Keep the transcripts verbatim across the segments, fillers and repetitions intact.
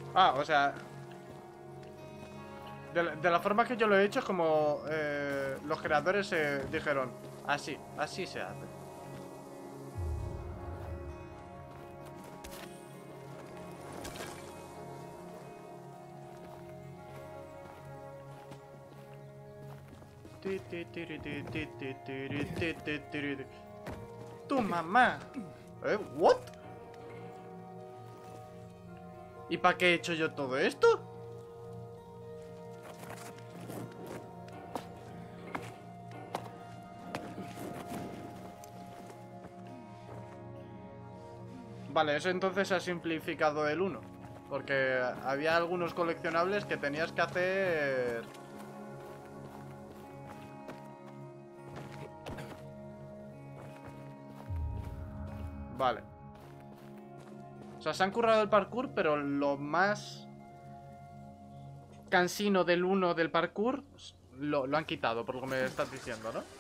Ah, o sea... De la, de la forma que yo lo he hecho es como eh, los creadores eh, dijeron, así, así se hace. Tu mamá. ¿Eh? ¿What? ¿Y para qué he hecho yo todo esto? Vale, eso entonces ha simplificado el uno. Porque había algunos coleccionables que tenías que hacer... Vale. O sea, se han currado el parkour, pero lo más cansino del uno del parkour lo, lo han quitado, por lo que me estás diciendo, ¿no?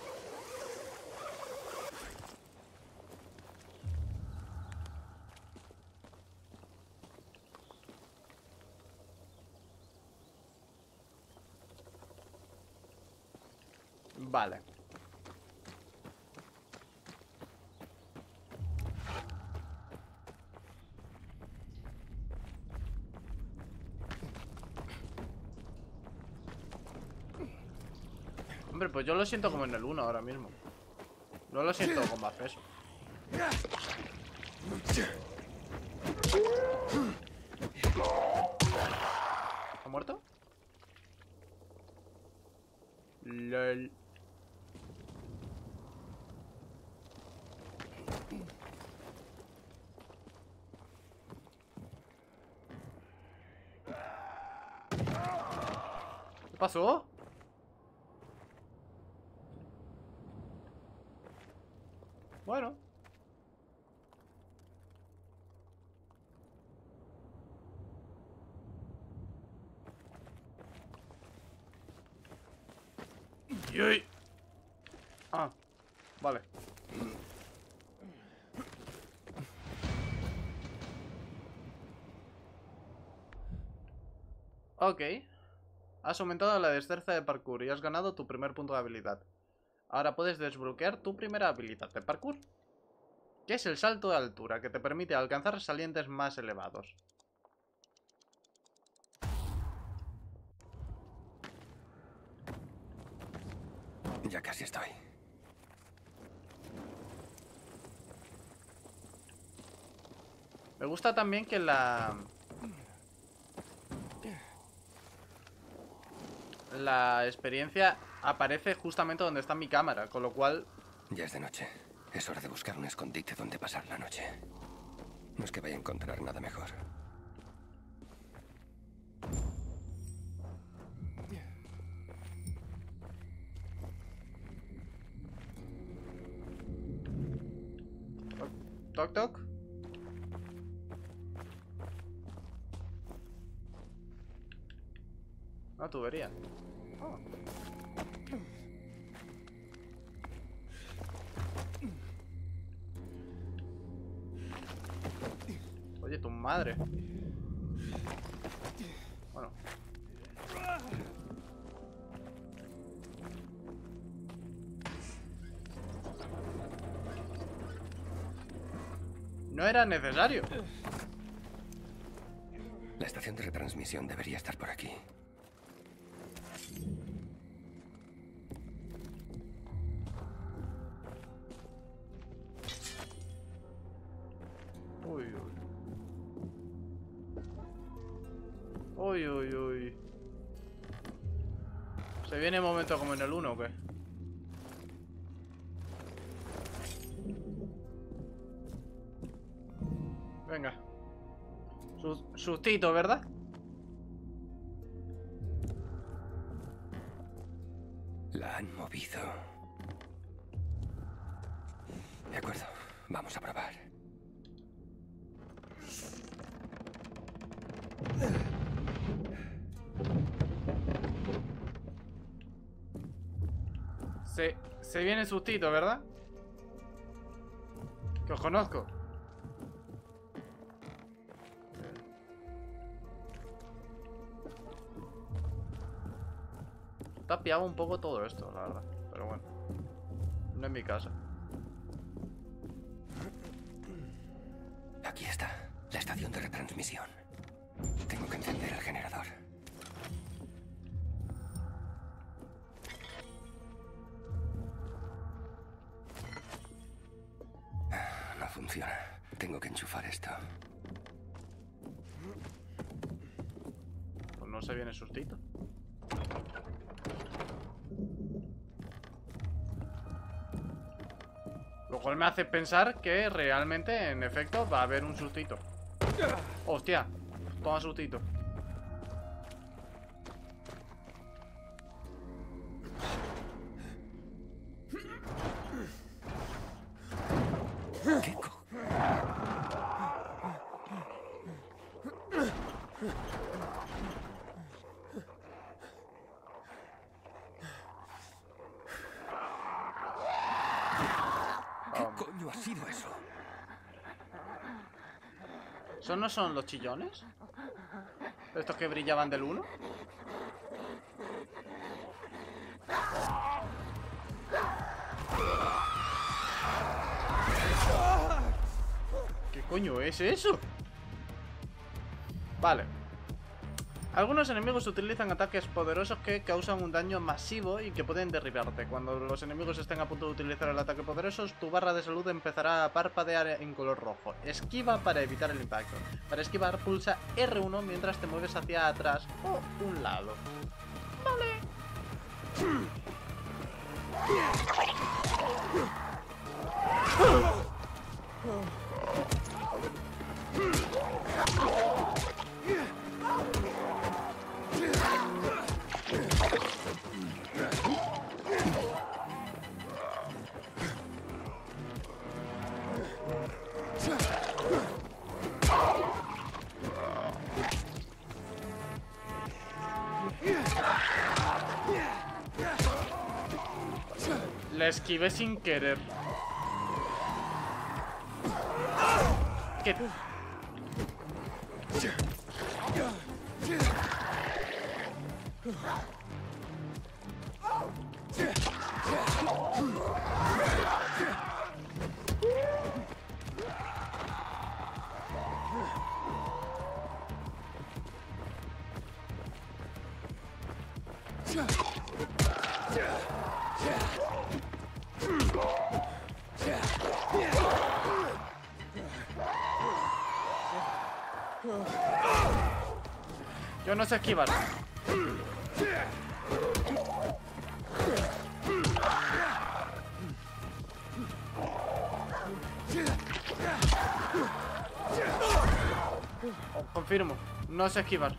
Vale. Hombre, pues yo lo siento como en el uno ahora mismo. No lo siento con más peso. ¿Ha muerto? LOL. ¿Qué pasó? Bueno. ¡Yuy! Ah, vale. Ok. Has aumentado la destreza de parkour y has ganado tu primer punto de habilidad. Ahora puedes desbloquear tu primera habilidad de parkour, que es el salto de altura, que te permite alcanzar salientes más elevados. Ya casi estoy. Me gusta también que la... La experiencia aparece justamente donde está mi cámara, con lo cual... Ya es de noche. Es hora de buscar un escondite donde pasar la noche. No es que vaya a encontrar nada mejor. Toc, toc. Una tubería. Oh. Oye, tu madre. Bueno. No era necesario. La estación de retransmisión debería estar por aquí. Uy, uy. Uy, uy, uy. ¿Se viene un momento como en el uno o qué? Venga. Sus- Sustito, ¿verdad? La han movido. De acuerdo, vamos a probar. Se, se viene sustito, ¿verdad? Que os conozco. está piado un poco todo esto, la verdad. Pero bueno. No en mi casa. Aquí está, la estación de retransmisión. Tengo que encender el generador. No funciona. Tengo que enchufar esto. Pues no se viene sustito. Lo cual me hace pensar que realmente, en efecto, va a haber un sustito. Hostia, toma sustito. ¿Qué co- ¿Qué coño ha sido eso? ¿Esos no son los chillones? ¿Estos que brillaban del uno? ¿Qué coño es eso? Vale. Algunos enemigos utilizan ataques poderosos que causan un daño masivo y que pueden derribarte. Cuando los enemigos estén a punto de utilizar el ataque poderoso, tu barra de salud empezará a parpadear en color rojo. Esquiva para evitar el impacto. Para esquivar, pulsa erre uno mientras te mueves hacia atrás o un lado. Vale. La esquivé sin querer. ¿Qué? Yo no sé esquivar. Oh, confirmo, no sé esquivar.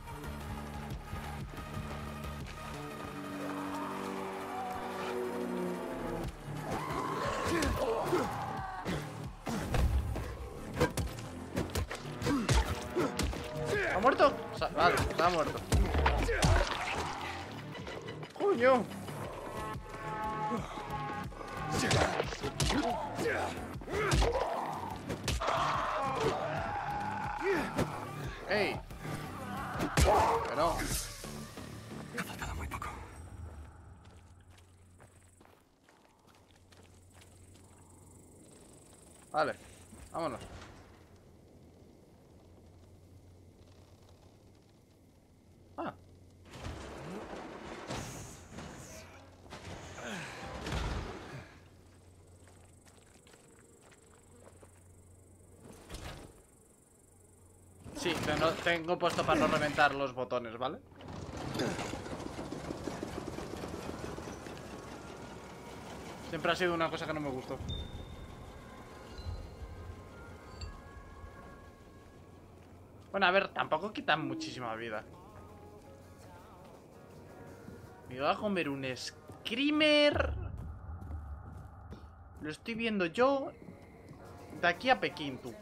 ¿Ha muerto? Vale, está muerto. ¡Coño! ¡Ey! Que no. Ha faltado muy poco. Vale, vámonos. Ah. Sí, tengo, tengo puesto para no reventar los botones, ¿vale? Siempre ha sido una cosa que no me gustó. Bueno, a ver, tampoco quitan muchísima vida. Me voy a comer un screamer. Lo estoy viendo yo de aquí a Pekín, tú.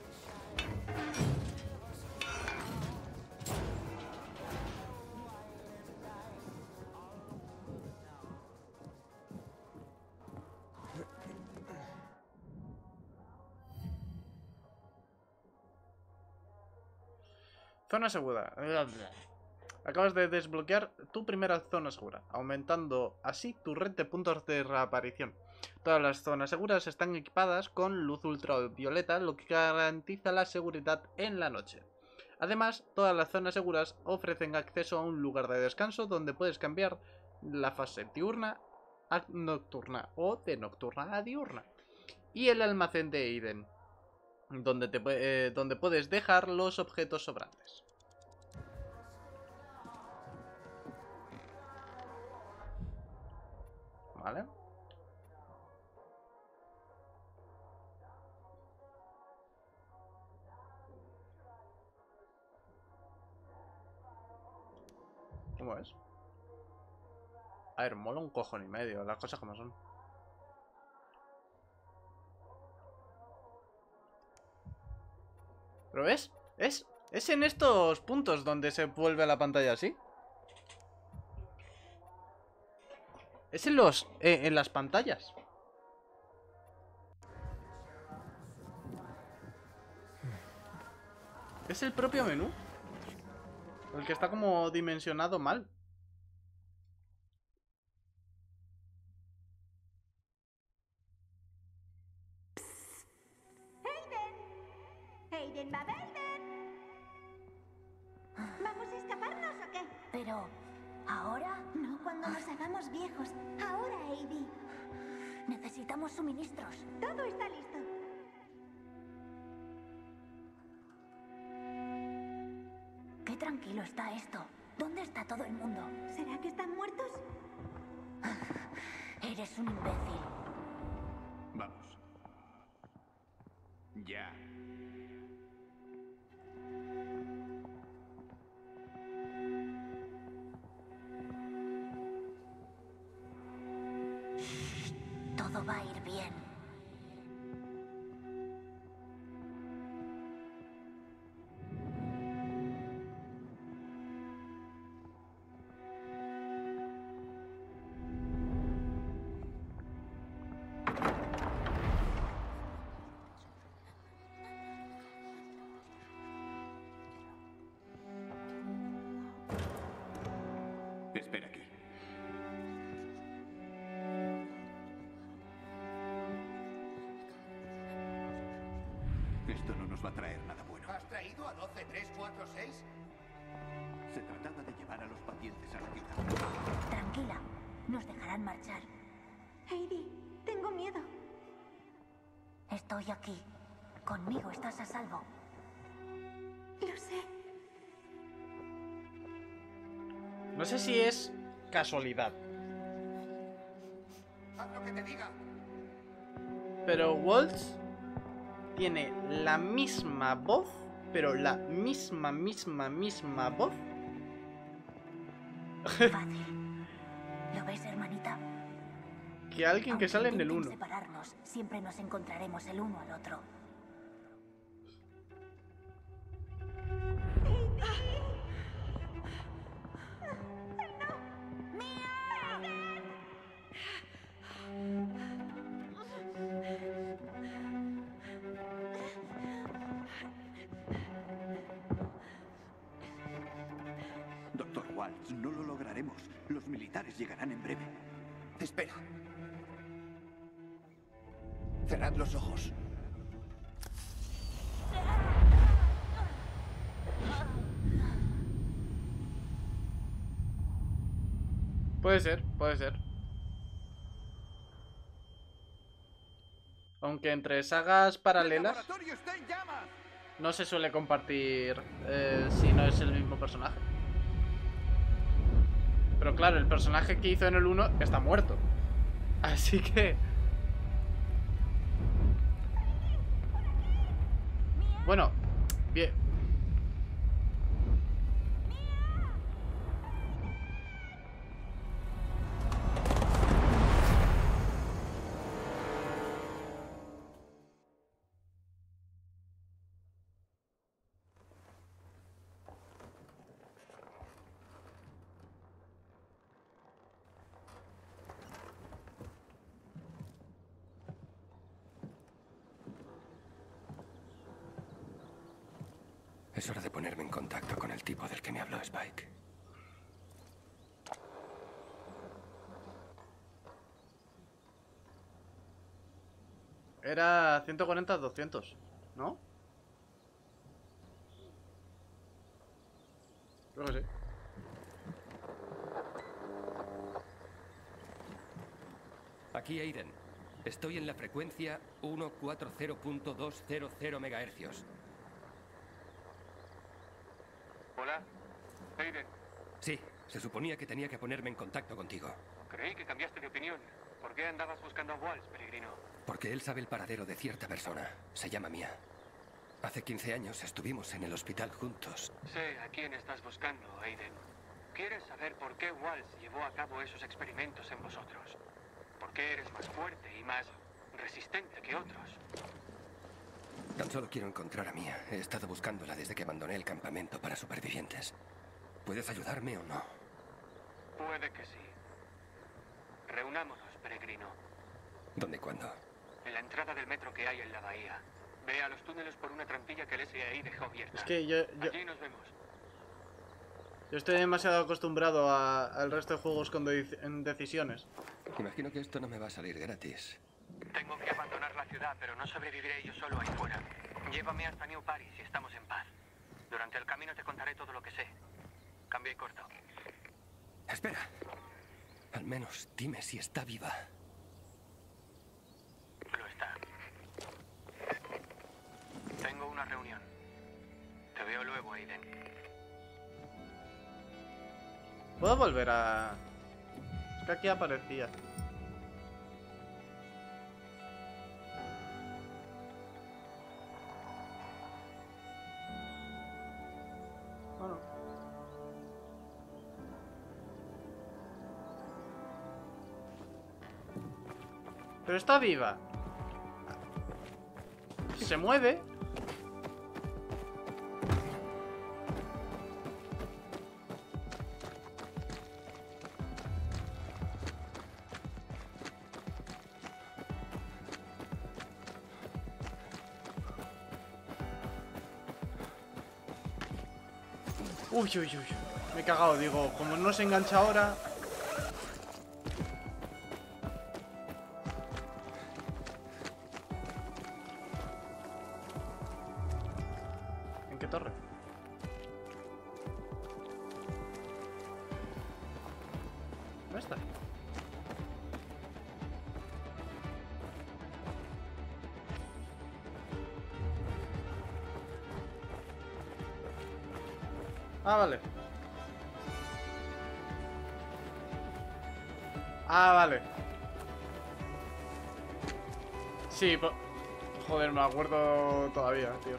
Zona segura. Acabas de desbloquear tu primera zona segura, aumentando así tu red de puntos de reaparición. Todas las zonas seguras están equipadas con luz ultravioleta, lo que garantiza la seguridad en la noche. Además, todas las zonas seguras ofrecen acceso a un lugar de descanso donde puedes cambiar la fase diurna a nocturna o de nocturna a diurna. Y el almacén de Aiden, donde, te, eh, donde puedes dejar los objetos sobrantes. Vale. ¿Cómo es? A ver, mola un cojón y medio, las cosas como son. ¿Pero ves? ¿Es? Es en estos puntos donde se vuelve la pantalla así. Es en los... Eh, en las pantallas. Es el propio menú. El que está como dimensionado mal. Aiden, va, Aiden. ¿Vamos a escaparnos o qué? Pero, ¿ahora? No, cuando nos hagamos viejos. Ahora, Aiden. Necesitamos suministros. Todo está listo. Qué tranquilo está esto. ¿Dónde está todo el mundo? ¿Será que están muertos? Eres un imbécil. Vamos. Ya. Todo va a ir bien. Espera aquí. Esto no nos va a traer nada bueno. ¿Has traído a doce tres cuatro seis? Se trataba de llevar a los pacientes a la ciudad. Tranquila. Nos dejarán marchar. Aiden, tengo miedo. Estoy aquí. Conmigo estás a salvo. Lo sé. No sé si es casualidad, Haz lo que te diga. pero Waltz tiene la misma voz, pero la misma, misma, misma voz. Fácil. ¿Lo ves, hermanita? Que alguien que Aunque sale en el intenten uno. separarnos, siempre nos encontraremos el uno al otro. Doctor Waltz, no lo lograremos. Los militares llegarán en breve. Espera. Cerrad los ojos. Puede ser, puede ser. Aunque entre sagas paralelas ¡El laboratorio está en llamas! no se suele compartir eh, si no es el mismo personaje. Pero claro, el personaje que hizo en el uno está muerto. Así que... Bueno, bien. Es hora de ponerme en contacto con el tipo del que me habló Spike. Era ciento cuarenta a doscientos, ¿no? Creo que sí. Aquí Aiden. Estoy en la frecuencia ciento cuarenta punto doscientos megahercios. Hola, Aiden. Sí, se suponía que tenía que ponerme en contacto contigo. Creí que cambiaste de opinión. ¿Por qué andabas buscando a Waltz, peregrino? Porque él sabe el paradero de cierta persona. Se llama Mia. Hace quince años estuvimos en el hospital juntos. Sé a quién estás buscando, Aiden. ¿Quieres saber por qué Waltz llevó a cabo esos experimentos en vosotros? ¿Por qué eres más fuerte y más resistente que otros? Tan solo quiero encontrar a Mia. He estado buscándola desde que abandoné el campamento para supervivientes. ¿Puedes ayudarme o no? Puede que sí. Reunámonos, peregrino. ¿Dónde y cuándo? En la entrada del metro que hay en la bahía. Ve a los túneles por una trampilla que el S A I dejó abierta. Es que yo, yo, Allí nos vemos. yo estoy demasiado acostumbrado a- al resto de juegos con de- en decisiones. Imagino que esto no me va a salir gratis. Tengo que abandonar la ciudad, pero no sobreviviré yo solo ahí fuera. Llévame hasta New Paris y estamos en paz. Durante el camino te contaré todo lo que sé. Cambio y corto. Espera. Al menos dime si está viva. Lo está. Tengo una reunión. Te veo luego, Aiden. ¿Puedo volver a...? Es que aquí aparecía. Bueno. Pero está viva. Se mueve. Uy, uy, uy. Me he cagado, digo, como no se engancha ahora. ¿En qué torre? ¿Dónde está? Ah, vale. Ah, vale. Sí, po- joder, me acuerdo todavía, tío.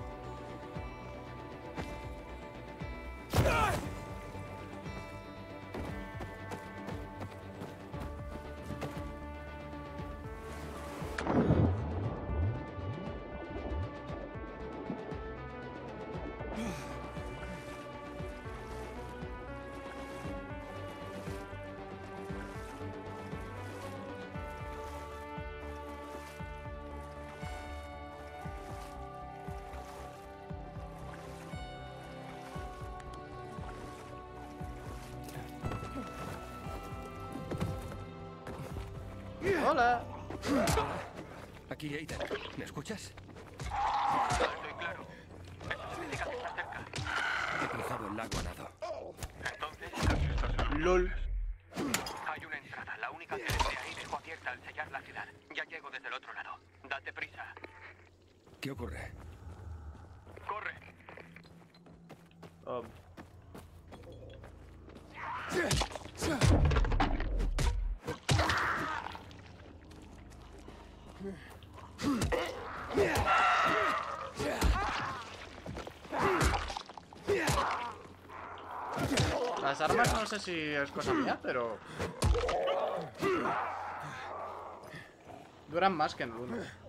Hola. Aquí Aiden. ¿Me escuchas? Estoy claro. Eso significa que estás cerca. He cruzado el lago a nado. Entonces, LOL. hay una entrada, la única que el S A I dejó abierta al sellar la ciudad. Ya llego desde el otro lado. Date prisa. ¿Qué ocurre? Corre. Um, Las armas no sé si es cosa mía, pero... duran más que en el uno.